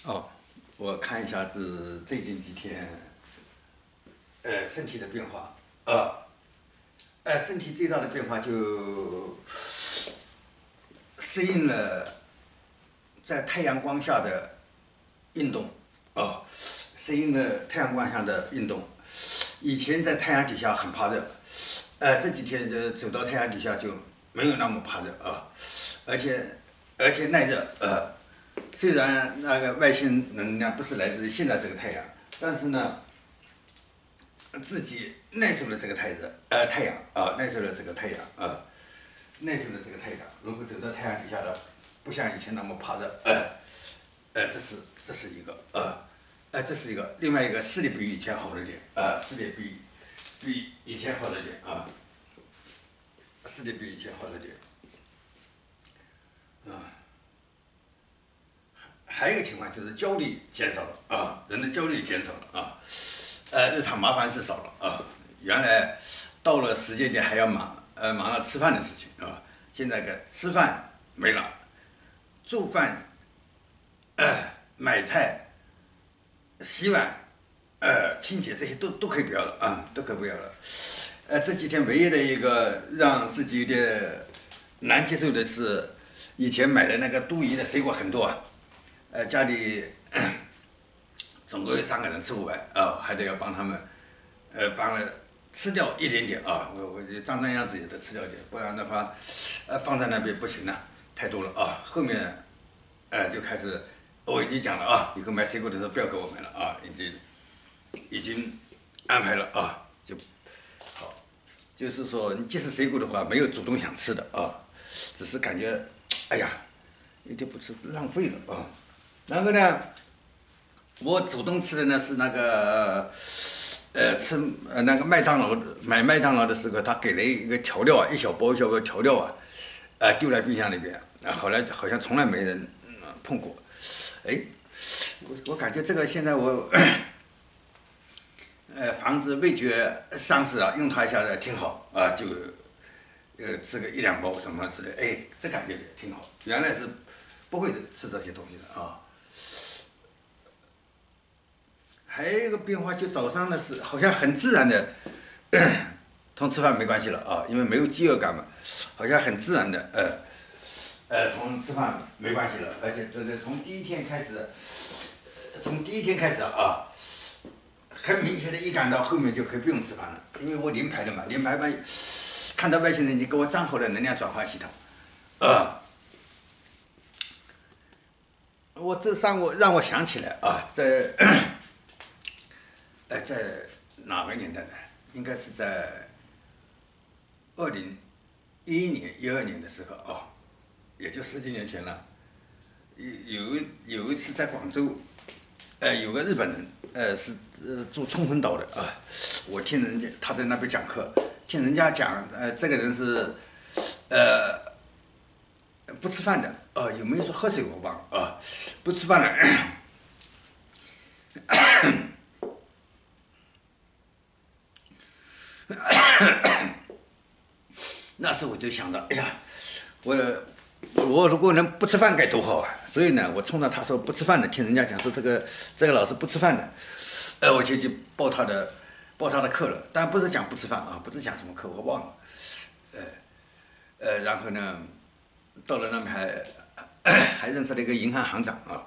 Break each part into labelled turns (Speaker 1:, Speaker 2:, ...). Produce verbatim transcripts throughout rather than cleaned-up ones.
Speaker 1: 哦，我看一下子最近几天，呃，身体的变化，呃，呃，身体最大的变化就适应了在太阳光下的运动，哦，适应了太阳光下的运动。以前在太阳底下很怕热，呃，这几天呃走到太阳底下就没有那么怕热啊，而且而且耐热，呃，虽然那个外星能量不是来自于现在这个太阳，但是呢，自己耐受了这个太热，呃，太阳啊，耐受了这个太阳啊，耐受了这个太阳。如果走到太阳底下的，不像以前那么怕热，呃，呃，这是这是一个，呃，呃，这是一个，另外一个视力比以前好了点，呃，视力比比以前好了点啊，视力比以前好了点，啊。还有一个情况就是焦虑减少了啊，人的焦虑减少了啊，呃，日常麻烦事少了啊。原来到了时间点还要忙，呃，忙着吃饭的事情啊，现在个吃饭没了，做饭、呃、买菜、洗碗、呃、清洁这些都都可以不要了啊，都可以不要了。呃，这几天唯一的一个让自己有点难接受的是，以前买的那个都宜的水果很多啊，呃，家里总共有三个人吃不完啊，还得要帮他们，呃，帮了吃掉一点点啊，我我就张张样子也得吃掉一点，不然的话，呃，放在那边不行了，太多了啊。后面，呃，就开始我已经讲了啊，以后买水果的时候不要给我买了啊，已经已经安排了啊，就好，就是说你即使水果的话，没有主动想吃的啊，只是感觉，哎呀，有点不吃浪费了啊。然后呢，我主动吃的呢是那个，呃，吃呃那个麦当劳买麦当劳的时候，他给了一个调料啊，一小包一小包调料啊，啊、丢在冰箱里边，啊，后来好像从来没人、嗯碰过，哎，我我感觉这个现在我，呃，防止味觉丧失啊，用它一下挺好啊，就呃吃个一两包什么之类，哎，这感觉也挺好，原来是不会吃这些东西的啊。还有一个变化，就早上的是好像很自然的，同吃饭没关系了啊，因为没有饥饿感嘛，好像很自然的，呃呃，同吃饭没关系了，而且这个从第一天开始，从第一天开始啊，很明确的预感到后面就可以不用吃饭了，因为我临排的嘛，临排嘛，看到外星人，你给我账号的能量转换系统，啊，我这让我让我想起来啊，在呃在哪个年代呢？应该是在二零一一年、一二年的时候啊，也就十几年前了。有有一有一次在广州，呃，有个日本人，呃，是呃住冲绳岛的啊，我听人家他在那边讲课，听人家讲，呃，这个人是，呃，不吃饭的，呃，有没有说喝水我忘了啊，不吃饭的，那时候我就想着，哎呀，我我如果能不吃饭该多好啊！所以呢，我冲着他说不吃饭的，听人家讲说这个这个老师不吃饭的，呃，我就去报他的报他的课了。但不是讲不吃饭啊，不是讲什么课，我忘了。呃呃，然后呢，到了那边还还认识了一个银行行长啊。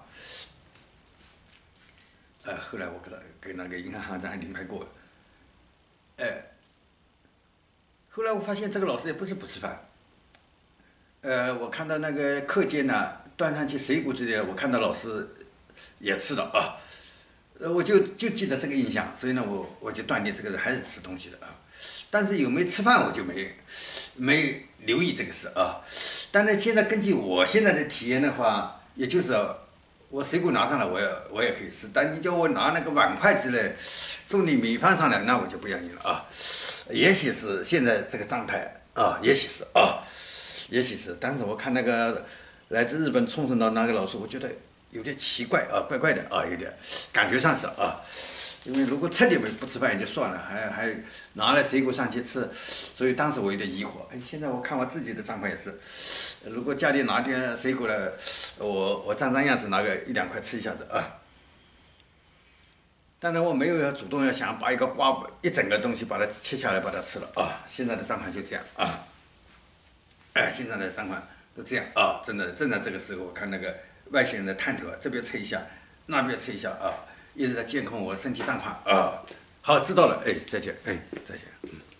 Speaker 1: 呃，后来我给他给那个银行行长还领牌过。呃，后来我发现这个老师也不是不吃饭，呃，我看到那个课间呢，端上去水果之类的，我看到老师也吃了啊，呃，我就就记得这个印象，所以呢，我我就断定这个人还是吃东西的啊。但是有没有吃饭，我就没没留意这个事啊。但是现在根据我现在的体验的话，也就是我水果拿上来，我也我也可以吃，但你叫我拿那个碗筷之类送你米饭上来，那我就不愿意了啊。也许是现在这个状态啊，也许是啊。也许是，但是我看那个来自日本冲绳岛那个老师，我觉得有点奇怪啊，怪怪的啊，有点感觉上是啊， 因为如果彻底不不吃饭也就算了，还还拿了水果上去吃，所以当时我有点疑惑。哎，现在我看我自己的状况也是，如果家里拿点水果了，我我长长样子拿个一两块吃一下子啊。当然我没有要主动要想把一个瓜一整个东西把它切下来把它吃了啊。现在的状况就这样啊，哎，现在的状况都这样啊，真的正在这个时候，我看那个外星人的探头啊，这边吹一下，那边吹一下啊。一直在监控我身体状况啊，好，知道了，哎，再见，哎，再见。